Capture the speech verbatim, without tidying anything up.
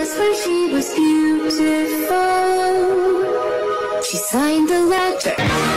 just when she was beautiful. She signed the letter.